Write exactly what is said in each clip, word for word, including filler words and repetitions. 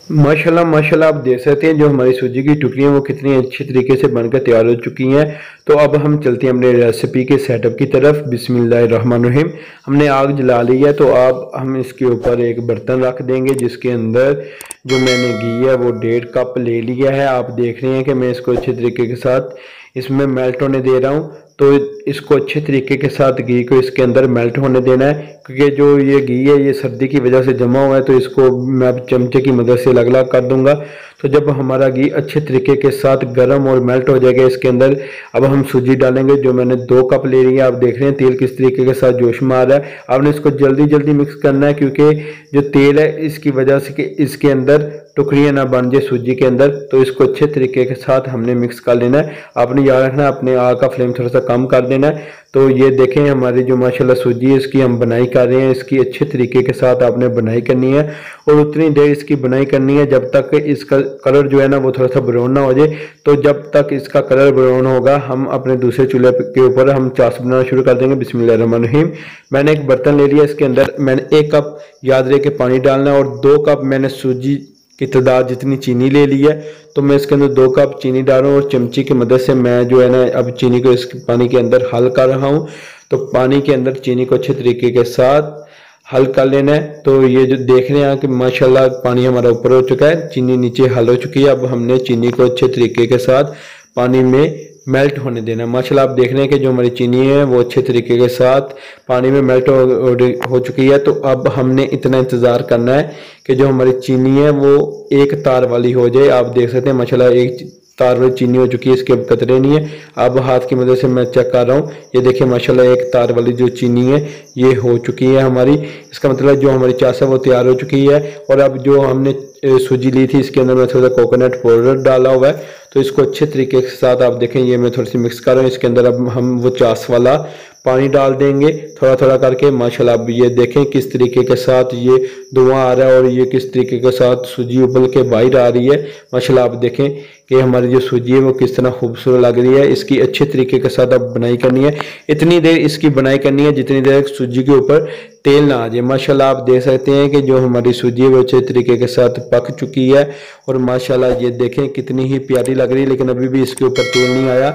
माशाल्लाह माशाल्लाह आप देख सकते हैं जो हमारी सूजी की टुकड़ियाँ वो कितनी अच्छी तरीके से बनकर तैयार हो चुकी हैं। तो अब हम चलते हैं अपने रेसिपी के सेटअप की तरफ। बिस्मिल्लाहिर्रहमानिर्रहीम। हमने आग जला ली है, तो अब हम इसके ऊपर एक बर्तन रख देंगे जिसके अंदर जो मैंने घी है वो डेढ़ कप ले लिया है। आप देख रहे हैं कि मैं इसको अच्छे तरीके के साथ इसमें मेल्ट होने दे रहा हूँ। तो इसको अच्छे तरीके के साथ घी को इसके अंदर मेल्ट होने देना है, क्योंकि जो ये घी है ये सर्दी की वजह से जमा हुआ है। तो इसको मैं अब चमचे की मदद से अलग अलग कर दूंगा। तो जब हमारा घी अच्छे तरीके के साथ गर्म और मेल्ट हो जाएगा इसके अंदर, अब हम सूजी डालेंगे जो मैंने दो कप ले रही है। आप देख रहे हैं तेल किस तरीके के साथ जोश में आ रहा है। आपने इसको जल्दी जल्दी मिक्स करना है, क्योंकि जो तेल है इसकी वजह से कि इसके अंदर टुकड़ियाँ ना बन जाए सूजी के अंदर। तो इसको अच्छे तरीके के साथ हमने मिक्स कर लेना है। आपने याद रखना है अपने आग का फ्लेम थोड़ा सा कम कर देना है। तो ये देखें हमारी जो माशाल्लाह सूजी है इसकी हम बनाई कर रहे हैं। इसकी अच्छे तरीके के साथ आपने बनाई करनी है और उतनी देर इसकी बनाई करनी है जब तक इसका कलर जो है ना वो थोड़ा सा ब्राउन ना हो जाए। तो जब तक इसका कलर ब्राउन होगा हम अपने दूसरे चूल्हे के ऊपर हम चाश बनाना शुरू कर देंगे। बिस्मिल्लाहिर्रहमानिर्रहीम। मैंने एक बर्तन ले लिया, इसके अंदर मैंने एक कप याद रहे के पानी डालना है और दो कप मैंने सूजी की तादाद जितनी चीनी ले ली है। तो मैं इसके अंदर दो कप चीनी डाल रहा हूँ और चमची की मदद से मैं जो है ना अब चीनी को इस पानी के अंदर हल कर रहा हूँ। तो पानी के अंदर चीनी को अच्छे तरीके के साथ हल कर लेना है। तो ये जो देख रहे हैं कि माशाल्लाह पानी हमारा ऊपर हो चुका है, चीनी नीचे हल हो चुकी है। अब हमने चीनी को अच्छे तरीके के साथ पानी में मेल्ट होने देना है। माशाल्लाह आप देख रहे हैं कि जो हमारी चीनी है वो अच्छे तरीके के साथ पानी में मेल्ट हो, हो चुकी है। तो अब हमने इतना इंतज़ार करना है कि जो हमारी चीनी है वो एक तार वाली हो जाए। आप देख सकते हैं माशाल्लाह एक तार वाली चीनी हो चुकी है, इसके अब कतरे नहीं है। अब हाथ की मदद से मैं चेक कर रहा हूँ, ये देखिए माशाल्लाह एक तार वाली जो चीनी है ये हो चुकी है हमारी। इसका मतलब जो हमारी चाश है वो तैयार हो चुकी है। और अब जो हमने सूजी ली थी इसके अंदर मैं थोड़ा सा कोकोनट पाउडर डाला हुआ है। तो इसको अच्छे तरीके के साथ आप देखें ये मैं थोड़ी सी मिक्स कर रहा हूँ। इसके अंदर अब हम वो चाश वाला पानी डाल देंगे थोड़ा थोड़ा करके। माशाल्लाह अब ये देखें किस तरीके के साथ ये धुआं आ रहा है और ये किस तरीके के साथ सूजी उबल के बाहर आ रही है। माशाल्लाह आप देखें कि हमारी जो सूजी है वो किस तरह खूबसूरत लग रही है। इसकी अच्छे तरीके के साथ अब बनाई करनी है। इतनी देर इसकी बनाई करनी है जितनी देर सूजी के ऊपर तेल ना आ जाए। माशाल्लाह आप देख सकते हैं कि जो हमारी सूजी है वो अच्छे तरीके के साथ पक चुकी है। और माशाल्लाह ये देखें कितनी ही प्यारी लग रही है, लेकिन अभी भी इसके ऊपर तेल नहीं आया।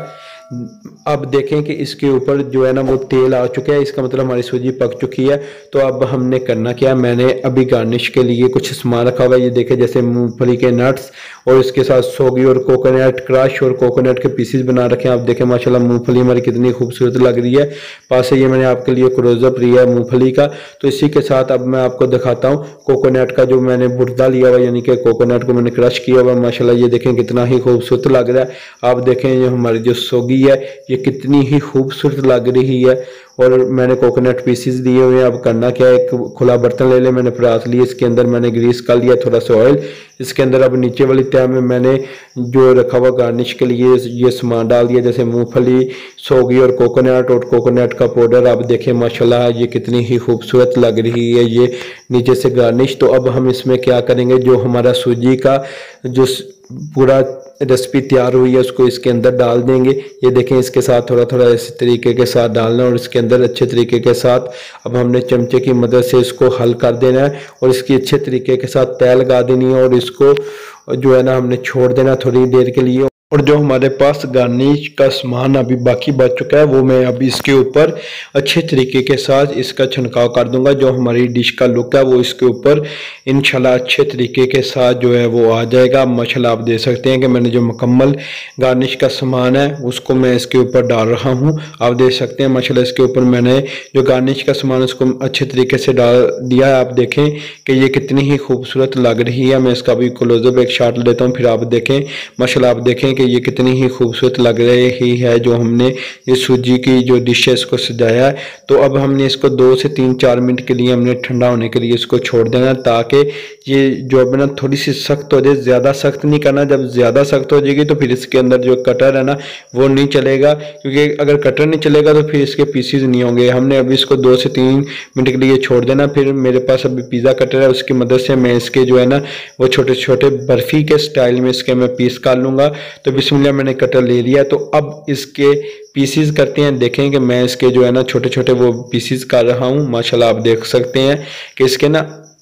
अब देखें कि इसके ऊपर जो है ना वो तेल आ चुका है, इसका मतलब हमारी सूजी पक चुकी है। तो अब हमने करना क्या, मैंने अभी गार्निश के लिए कुछ सामान रखा हुआ है। ये देखें जैसे मूंगफली के नट्स और इसके साथ सोगी और कोकोनट क्रश और कोकोनट के पीसेस बना रखे हैं। आप देखें माशाल्लाह मूंगफली हमारी कितनी खूबसूरत लग रही है। पास से ये मैंने आपके लिए क्लोजअप लिया है मूंगफली का। तो इसी के साथ अब मैं आपको दिखाता हूँ कोकोनट का जो मैंने बुर्दा लिया हुआ, यानी कि कोकोनट को मैंने क्रश किया हुआ। माशाल्लाह ये देखें कितना ही खूबसूरत लग रहा है। आप देखें ये हमारी जो सोगी है ये कितनी ही खूबसूरत लग रही है। और मैंने कोकोनट पीसेस दिए हुए हैं। अब करना क्या है, एक खुला बर्तन ले ले, मैंने परात ली, इसके अंदर मैंने ग्रीस कर लिया थोड़ा सा ऑयल। इसके अंदर अब नीचे वाली तह में मैंने जो रखा हुआ गार्निश के लिए ये सामान डाल दिया, जैसे मूंगफली, सोगी और कोकोनट और कोकोनट का पाउडर। आप देखें माशाल्लाह ये कितनी ही खूबसूरत लग रही है ये नीचे से गार्निश। तो अब हम इसमें क्या करेंगे, जो हमारा सूजी का जो पूरा रेसिपी तैयार हुई है उसको इसके अंदर डाल देंगे। ये देखें इसके साथ थोड़ा थोड़ा इस तरीके के साथ डालना और इसके अंदर अच्छे तरीके के साथ अब हमने चमचे की मदद से इसको हल कर देना है और इसकी अच्छे तरीके के साथ तय लगा देनी है। और इसको जो है ना हमने छोड़ देना थोड़ी देर के लिए। और जो हमारे पास गार्निश का सामान अभी बाकी बच चुका है वो मैं अभी इसके ऊपर अच्छे तरीके के साथ इसका छिड़काव कर दूंगा। जो हमारी डिश का लुक है वो इसके ऊपर इंशाल्लाह अच्छे तरीके के साथ जो है वो आ जाएगा। माशाल्लाह आप देख सकते हैं कि मैंने जो मुकम्मल गार्निश का सामान है उसको मैं इसके ऊपर डाल रहा हूँ। आप देख सकते हैं माशाल्लाह इसके ऊपर मैंने जो गार्निश का सामान उसको अच्छे तरीके से डाल दिया है। आप देखें कि ये कितनी ही खूबसूरत लग रही है। मैं इसका भी क्लोजअप एक शॉट लेता हूँ, फिर आप देखें माशाल्लाह आप देखें कि ये कितनी ही खूबसूरत लग रही है जो हमने ये सूजी की जो डिश है इसको सजाया है। तो अब हमने इसको दो से तीन चार मिनट के लिए हमने ठंडा होने के लिए इसको छोड़ देना, ताकि ये जो है ना थोड़ी सी सख्त हो जाए। ज़्यादा सख्त नहीं करना, जब ज़्यादा सख्त हो जाएगी तो फिर इसके अंदर जो कटर है ना वो नहीं चलेगा, क्योंकि अगर कटर नहीं चलेगा तो फिर इसके पीसीज नहीं होंगे। हमने अभी इसको दो से तीन मिनट के लिए छोड़ देना। फिर मेरे पास अभी पिज़्ज़ा कटर है, उसकी मदद से मैं इसके जो है ना वो छोटे छोटे बर्फ़ी के स्टाइल में इसके मैं पीस कर लूँगा। तो बिस्मिल्लाह मैंने कटर ले लिया। तो अब इसके पीसीज करते हैं। देखें कि मैं इसके जो है ना छोटे छोटे वो पीसीज कर रहा हूँ। माशाल्लाह आप देख सकते हैं कि इसके ना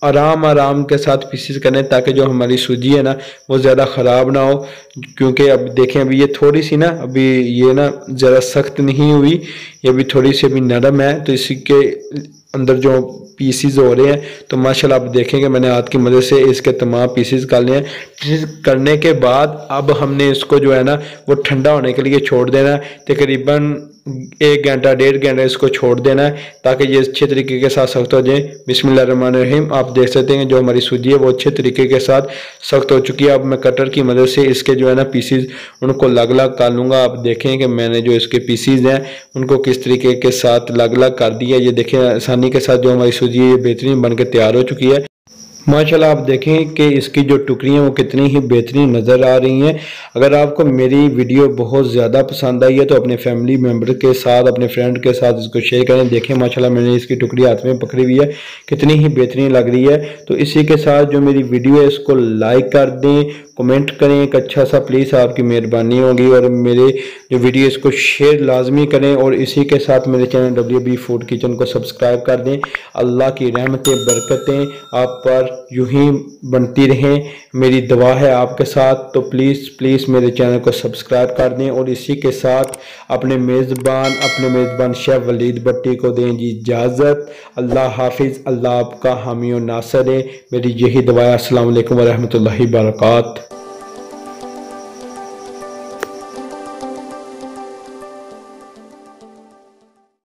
आराम आराम के साथ पीसेस करें ताकि जो हमारी सूजी है ना वो ज़्यादा ख़राब ना हो। क्योंकि अब देखें अभी ये थोड़ी सी ना अभी ये ना ज़रा सख्त नहीं हुई, ये अभी थोड़ी सी अभी नरम है, तो इसी के अंदर जो पीसीज हो रहे हैं तो माशाल्लाह आप देखेंगे मैंने हाथ की मदद से इसके तमाम पीसीज कर लिए हैं। करने के बाद अब हमने इसको जो है ना वो ठंडा होने के लिए छोड़ देना है। तकरीबन एक घंटा डेढ़ घंटा इसको छोड़ देना है ताकि ये अच्छे तरीके के साथ सख्त हो जाए। बिस्मिल्लाहिर्रहमानिर्रहीम। आप देख सकते हैं जो हमारी सूजी है वो अच्छे तरीके के साथ सख्त हो चुकी है। अब मैं कटर की मदद से इसके जो है ना पीसीज उनको अलग अलग कर लूँगा। आप देखें कि मैंने जो इसके पीसीज हैं उनको किस तरीके के साथ अलग अलग कर दिया। ये देखें आसानी के साथ जो हमारी सूजी है ये बेहतरीन बन के तैयार हो चुकी है। माशाल्लाह आप देखें कि इसकी जो टुकड़ियाँ वो कितनी ही बेहतरीन नज़र आ रही हैं। अगर आपको मेरी वीडियो बहुत ज़्यादा पसंद आई है तो अपने फैमिली मेम्बर के साथ अपने फ्रेंड के साथ इसको शेयर करें। देखें माशाल्लाह मैंने इसकी टुकड़ी हाथ में पकड़ी हुई है, कितनी ही बेहतरीन लग रही है। तो इसी के साथ जो मेरी वीडियो है इसको लाइक कर दें, कमेंट करें एक अच्छा सा, प्लीज़ आपकी मेहरबानी होगी। और मेरे जो वीडियो इसको शेयर लाजमी करें और इसी के साथ मेरे channel W B food kitchen को सब्सक्राइब कर दें। अल्लाह की रहमतें बरकतें आप पर यूं ही बनती रहें, मेरी दुआ है आपके साथ। तो प्लीज़ प्लीज़ मेरे चैनल को सब्सक्राइब कर दें और इसी के साथ अपने मेज़बान अपने मेज़बान शेफ़ वलीद भट्टी को दें जी इजाज़त। अल्लाह हाफिज़, अल्लाह आपका हामी और नासर है। मेरी यही दुआ है। अस्सलाम वालेकुम व रहमतुल्लाहि व बरकातहू।